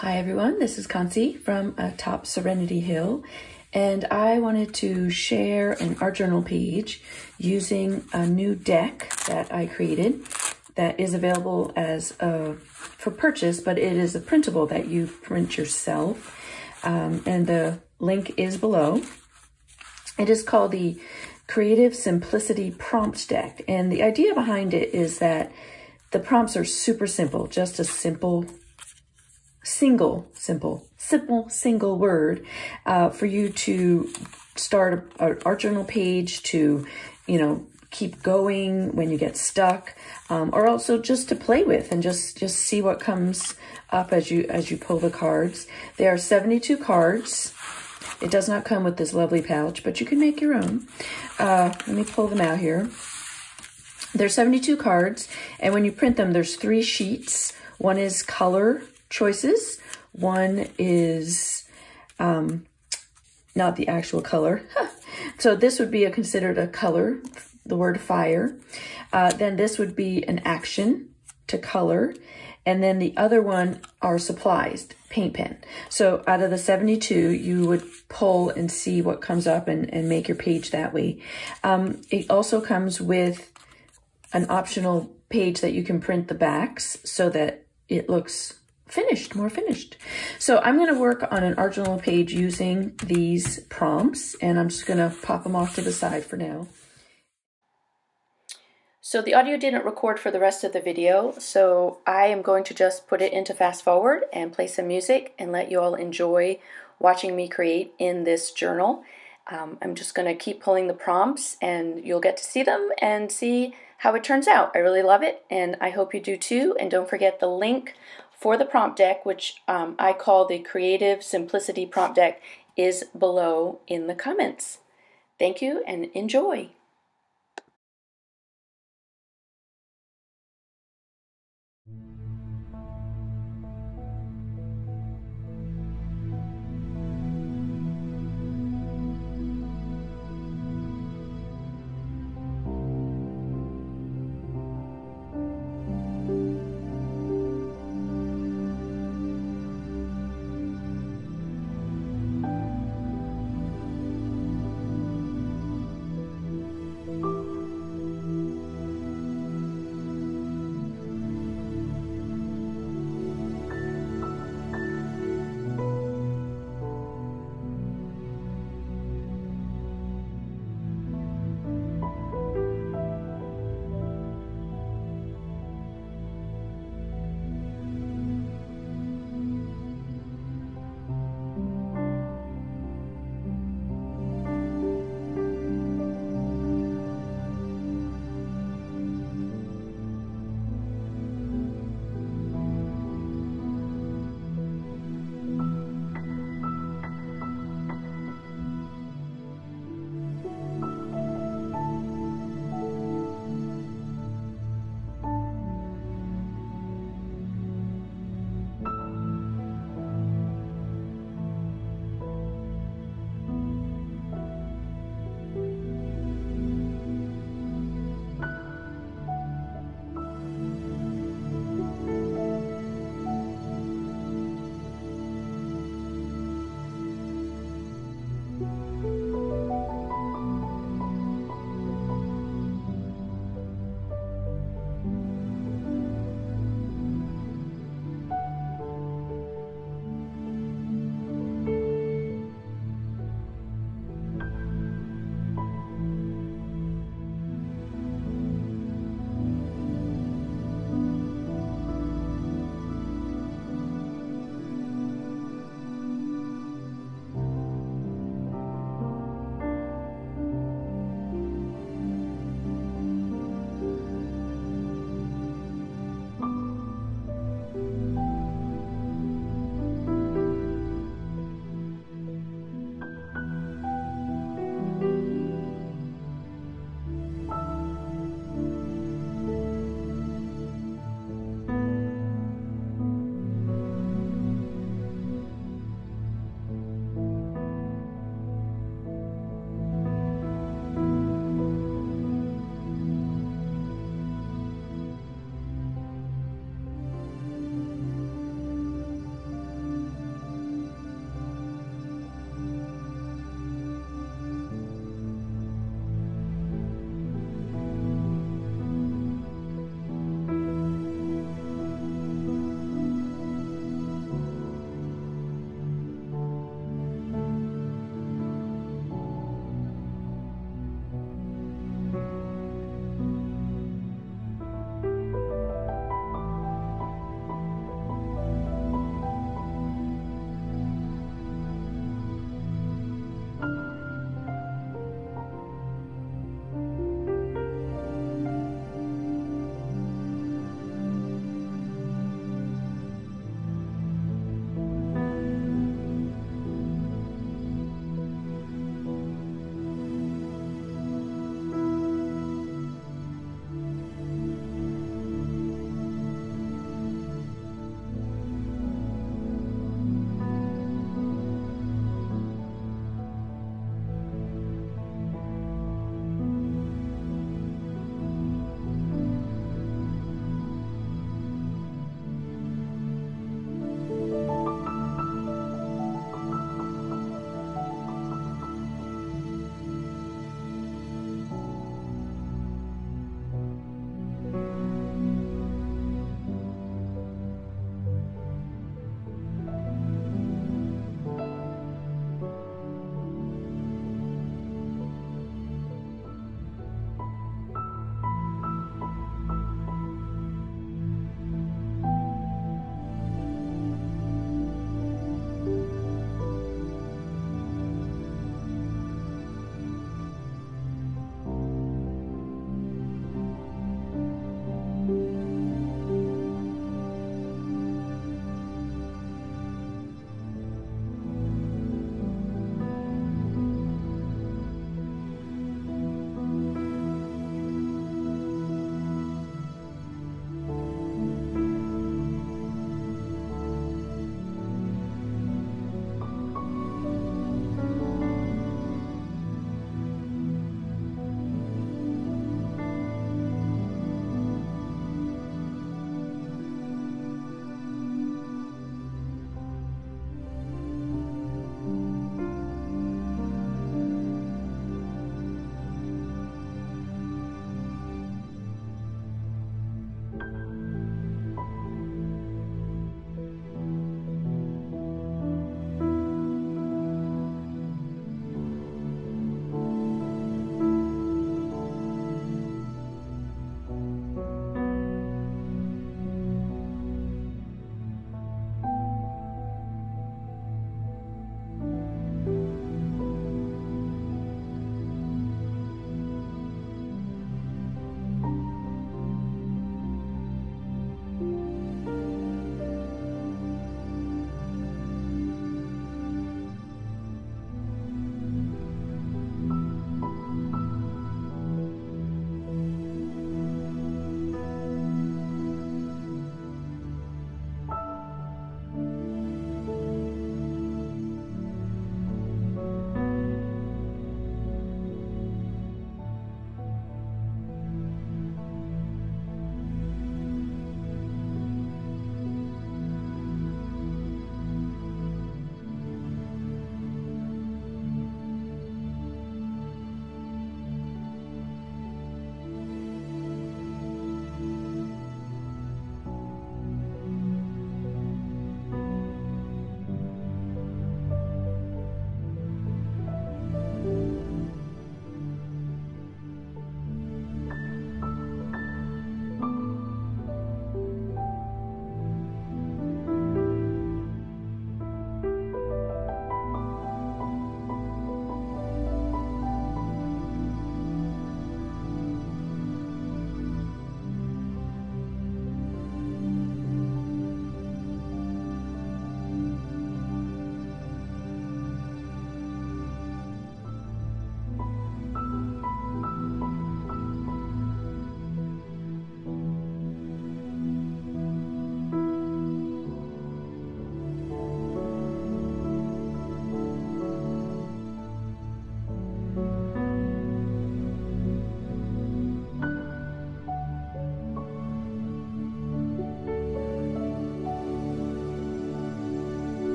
Hi everyone, this is Kansi from atop Serenity Hill, and I wanted to share an art journal page using a new deck that I created that is available as for purchase, but it is a printable that you print yourself, and the link is below. It is called the Creative Simplicity Prompt Deck, and the idea behind it is that the prompts are super simple, just a simple single word for you to start an art journal page, to keep going when you get stuck, or also just to play with and just see what comes up as you pull the cards. There are 72 cards. It does not come with this lovely pouch, but you can make your own. Let me pull them out here. There's 72 cards, and when you print them, there's 3 sheets. One is color choices. One is not the actual color. So this would be considered a color, the word fire. Then this would be an action to color. And then the other one are supplies, paint pen. So out of the 72, you would pull and see what comes up and make your page that way. It also comes with an optional page that you can print the backs so that it looks finished, more finished. So I'm going to work on an art journal page using these prompts, and I'm just going to pop them off to the side for now. So the audio didn't record for the rest of the video, so I am going to just put it into fast forward and play some music and let you all enjoy watching me create in this journal. I'm just going to keep pulling the prompts, and you'll get to see them and see how it turns out. I really love it, and I hope you do too. And don't forget the link for the prompt deck, which I call the Creative Simplicity Prompt Deck, is below in the comments. Thank you and enjoy.